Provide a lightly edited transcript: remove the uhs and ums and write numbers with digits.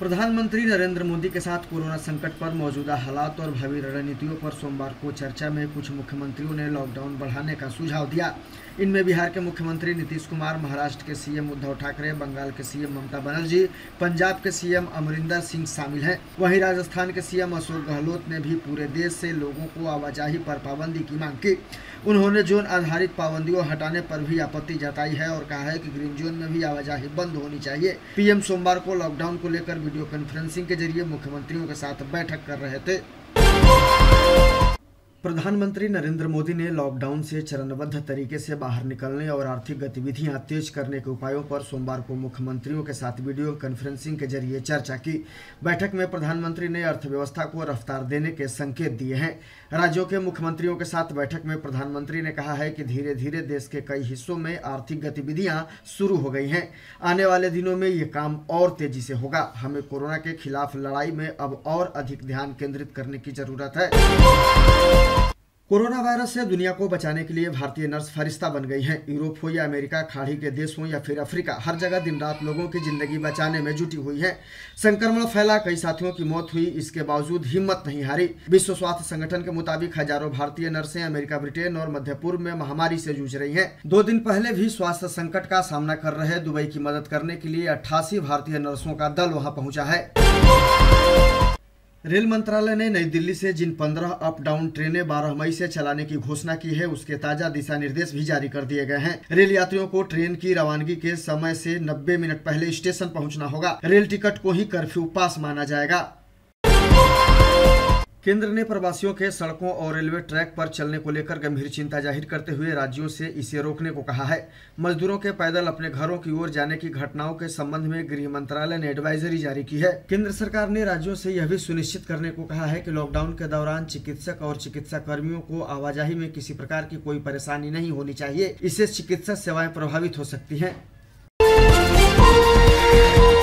प्रधानमंत्री नरेंद्र मोदी के साथ कोरोना संकट पर मौजूदा हालात और भावी रणनीतियों पर सोमवार को चर्चा में कुछ मुख्यमंत्रियों ने लॉकडाउन बढ़ाने का सुझाव दिया। इनमें बिहार के मुख्यमंत्री नीतीश कुमार, महाराष्ट्र के सीएम उद्धव ठाकरे, बंगाल के सीएम ममता बनर्जी, पंजाब के सीएम अमरिंदर सिंह शामिल हैं। वहीं राजस्थान के सीएम अशोक गहलोत ने भी पूरे देश से लोगों को आवाजाही पर पाबंदी की मांग की। उन्होंने जोन आधारित पाबंदियों हटाने पर भी आपत्ति जताई है और कहा है कि ग्रीन जोन में भी आवाजाही बंद होनी चाहिए। पीएम सोमवार को लॉकडाउन को लेकर वीडियो कॉन्फ्रेंसिंग के जरिए मुख्यमंत्रियों के साथ बैठक कर रहे थे। प्रधानमंत्री नरेंद्र मोदी ने लॉकडाउन से चरणबद्ध तरीके से बाहर निकलने और आर्थिक गतिविधियां तेज करने के उपायों पर सोमवार को मुख्यमंत्रियों के साथ वीडियो कॉन्फ्रेंसिंग के जरिए चर्चा की। बैठक में प्रधानमंत्री ने अर्थव्यवस्था को रफ्तार देने के संकेत दिए हैं। राज्यों के मुख्यमंत्रियों के साथ बैठक में प्रधानमंत्री ने कहा है कि धीरे धीरे देश के कई हिस्सों में आर्थिक गतिविधियां शुरू हो गई हैं। आने वाले दिनों में ये काम और तेजी से होगा। हमें कोरोना के खिलाफ लड़ाई में अब और अधिक ध्यान केंद्रित करने की जरूरत है। कोरोना वायरस से दुनिया को बचाने के लिए भारतीय नर्स फरिश्ता बन गई हैं। यूरोप हो या अमेरिका, खाड़ी के देश हो या फिर अफ्रीका, हर जगह दिन रात लोगों की जिंदगी बचाने में जुटी हुई है। संक्रमण फैला, कई साथियों की मौत हुई, इसके बावजूद हिम्मत नहीं हारी। विश्व स्वास्थ्य संगठन के मुताबिक हजारों भारतीय नर्सें अमेरिका, ब्रिटेन और मध्य पूर्व में महामारी से जूझ रही हैं। 2 दिन पहले भी स्वास्थ्य संकट का सामना कर रहे दुबई की मदद करने के लिए 88 भारतीय नर्सों का दल वहां पहुंचा है। रेल मंत्रालय ने नई दिल्ली से जिन 15 अप डाउन ट्रेनें 12 मई से चलाने की घोषणा की है, उसके ताजा दिशा निर्देश भी जारी कर दिए गए हैं। रेल यात्रियों को ट्रेन की रवानगी के समय से 90 मिनट पहले स्टेशन पहुंचना होगा। रेल टिकट को ही कर्फ्यू पास माना जाएगा। केंद्र ने प्रवासियों के सड़कों और रेलवे ट्रैक पर चलने को लेकर गंभीर चिंता जाहिर करते हुए राज्यों से इसे रोकने को कहा है। मजदूरों के पैदल अपने घरों की ओर जाने की घटनाओं के संबंध में गृह मंत्रालय ने एडवाइजरी जारी की है। केंद्र सरकार ने राज्यों से यह भी सुनिश्चित करने को कहा है कि लॉकडाउन के दौरान चिकित्सक और चिकित्सा कर्मियों को आवाजाही में किसी प्रकार की कोई परेशानी नहीं होनी चाहिए। इससे चिकित्सा सेवाएं प्रभावित हो सकती हैं।